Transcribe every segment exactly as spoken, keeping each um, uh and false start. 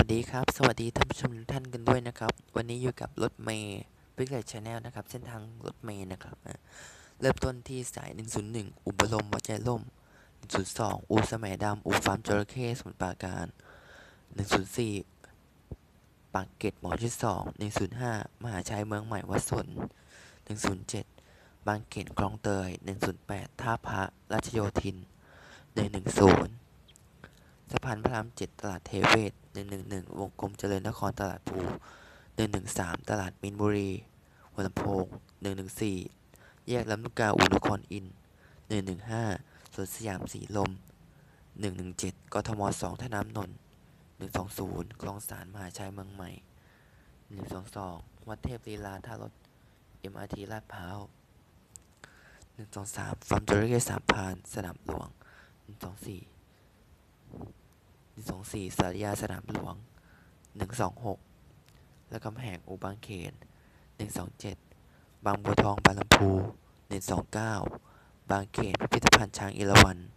ดีครับสวัสดีท่านผู้ชมทุกท่านกันด้วยนะครับวันนี้อยู่กับรถเมย์วิกฤตชาแนลนะครับเส้นทางรถเมย์นะครับเริ่มต้นที่สายหนึ่งศูนย์หนึ่งอุบลมวัดใจล่มหนึ่งศูนย์สองอู่แสมดำอู่ฟาร์มจระเข้สมุทรปราการหนึ่งศูนย์สี่ปากเกร็ดหมอชิดสองหนึ่งศูนย์ห้ามหาชัยเมืองใหม่วัดสนหนึ่งศูนย์เจ็ดบางเขนคลองเตยหนึ่งศูนย์แปดท่าพระราชโยธินหนึ่งหนึ่งศูนย์สะพานพระรามเจ็ดตลาดเทเวศหนึ่งหนึ่งหนึ่งวงกลมเจริญนครตลาดภูหนึ่งหนึ่งสามตลาดมินบุรีหัวลำโพงหนึ่งหนึ่งสี่แยกลำลูกกาอู่นครอินทร์หนึ่งหนึ่งห้าสวนสยามสีลมหนึ่งหนึ่งเจ็ดกทมสองท่าน้ำนนท์หนึ่งสองศูนย์คลองสานมหาชัยเมืองใหม่หนึ่งสองสองวัดเทพลีลาท่ารถ เอ็ม อาร์ ที ลาดพร้าวหนึ่งสองสามฟาร์มจระเข้สามพรานสนามหลวงหนึ่งสองสี่หนึ่งสองสี่สารยาสนามหลวงหนึ่งสองหกและกำแหงอู่บางเขนหนึ่งสองเจ็ดบางบัวทองบางลำพูหนึ่งสองเก้าบางเขนพิพิธภัณฑ์ช้างเอราวัณ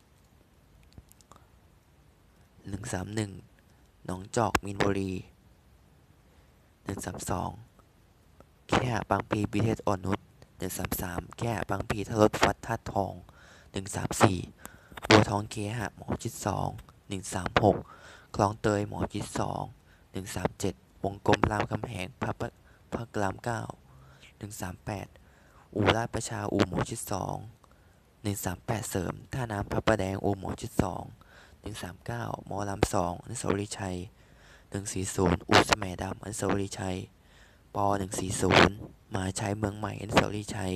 หนึ่งสามหนึ่งหนองจอกมีนบุรีหนึ่งสามสองแค่บางพีบีเทสอ่อนนุชหนึ่งสามสามแค่บางพีทรถฟัดท่าทองหนึ่งสามสี่บัวทองเคหะหมอชิดสองหนึ่งสามหกคลองเตยหมอชิดสองหนึ่งสามเจ็ดวงกลมรามคำแหงพระพระรามเก้าหนึ่งสามแปดอู่ราชประชาอู่หมอชิดสองหนึ่งสามแปดเสริมท่าน้ำพระประแดงอู่หมอชิดสองหนึ่งสามเก้าหมอลำสองอนุสาวรีย์ชัยหนึ่งสี่ศูนย์อู่แสมดำอนุสาวรีย์ชัยปหนึ่งสี่ศูนย์มหาชัยเมืองใหม่อนุสาวรีย์ชัย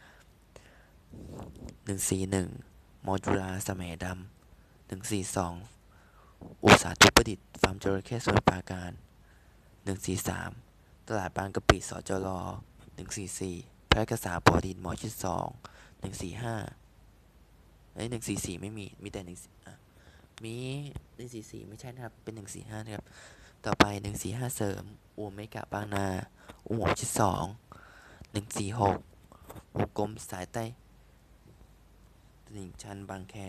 หนึ่งสี่หนึ่งมอจุฬาแสมดำหนึ่งสี่สองอุตสาหธุประดิษฐ์ฟาร์มจระเข้สมุทรปราการหนึ่งสี่สามตลาดบางกะปิสจรหนึ่งสี่สี่แพร่กษาปอดินหมอชิดสองหนึ่งสี่ห้าไอ้หนึ่งสี่สี่ไม่มีมีแต่หนึ่งมีหนึ่งสี่สี่ไม่ใช่นะครับเป็นหนึ่งสี่ห้านะครับต่อไปหนึ่งสี่ห้าเสริมอู่เมกะบางนาอู่หมอชิดสองหนึ่งสี่หกวงกลมสายใต้ตลิ่งชันบางแค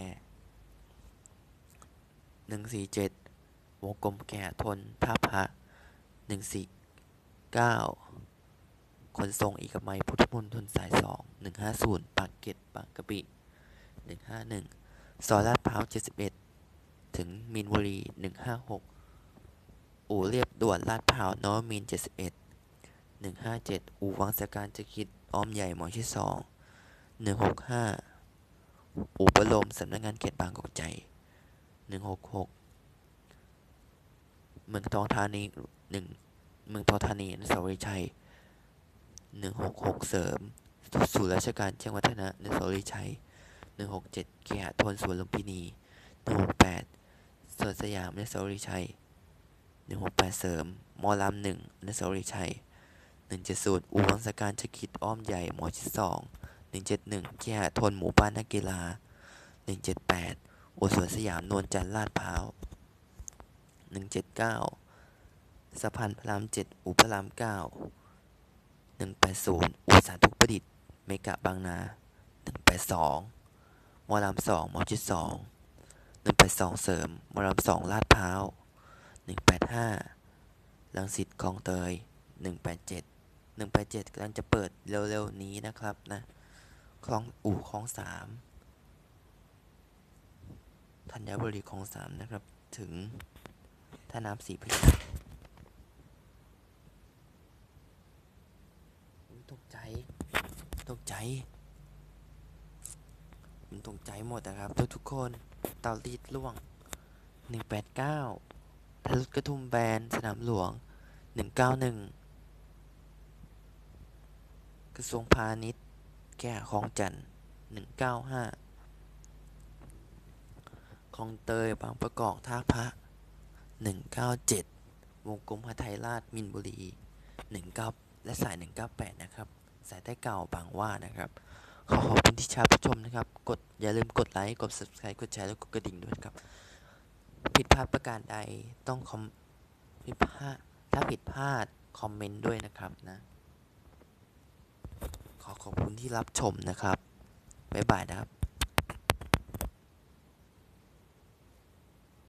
หนึ่งสี่เจ็ดวงกลมแก่ทนท่าพระหนึ่งสี่เก้าขนส่งเอกมัยพุทธมณฑลสายสองหนึ่งห้าศูนย์ปากเกร็ดบางกะปิหนึ่งห้าหนึ่งซอยลาดพร้าวเจ็ดสิบเอ็ดถึงมีนบุรีหนึ่งห้าหกอู่เรียบด่วนลาดพร้าวนวมินทร์เจ็ดสิบเอ็ดหนึ่งห้าเจ็ดอู่วังสการจะคิดอ้อมใหญ่หมอชิดสองหนึ่งหกห้าอู่บรมสำนักงานเขตบางกอกใจหนึ่งหกหกเมืองทองธานีหนึ่งเมืองทองธานีอนุสาวรีย์ชัยหนึ่งหกหกเสริมศูนย์ราชการแจ้งวัฒนะอนุสาวรีย์ชัยหนึ่งหกเจ็ดเคหะทนสวนลุมพินีหนึ่งหกแปดสวนสยามอนุสาวรีย์ชัยหนึ่งหกแปดเสริมมอลำหนึ่งอนุสาวรีย์ชัยหนึ่งเจ็ดศูนย์อู่วังสการจะคิดอ้อมใหญ่หมอชิดสองหนึ่งเจ็ดหนึ่งเคหะทนหมู่บ้านนักกีฬาหนึ่งเจ็ดแปดอู่สวนสยามนวลจันทร์ลาดพร้าวหนึ่งเจ็ดเก้าสะพานพระรามเจ็ดอู่พระรามเก้าหนึ่งแปดศูนย์อู่สาธุประดิษฐ์เมกะบางนาหนึ่งแปดสองมอลำสองมอชิดสองหนึ่งแปดสองเสริมมอลำสองลาดพร้าวหนึ่งแปดห้ารังสิตคลองเตยหนึ่งแปดเจ็ดหนึ่งแปดเจ็ดกำลังจะเปิดเร็วๆนี้นะครับนะคลองอู่คลองสามธัญบุรีคลองสามนะครับถึงท่าน้ำสีพระยาตกใจตกใจมันตกใจหมดนะครับทุกทุกคนเตาลีดล่วงหนึ่งแปดเก้าทะลุกระทุ่มแบนสนามหลวงหนึ่งเก้าหนึ่งกระทรวงพาณิชย์แก่คลองจันทร์หนึ่งเก้าห้าคลองเตยบางประกอบท่าพระหนึ่งเก้าเจ็ดวงกลมพระไทยราชมินบุรีหนึ่งเก้าและสายหนึ่งเก้าแปดนะครับสายใต้เก่าบางว่านะครับขอขอบคุณที่ชาผู้ชมนะครับกดอย่าลืมกดไลค์กด ซับสไครบ์ กดแชร์และกดกระดิ่งด้วยครับผิดพลาดประการใดต้องคอมผิดพลาดถ้าผิดพลาดคอมเมนต์ด้วยนะครับนะขอขอบคุณที่รับชมนะครับบ๊ายบายนะครับ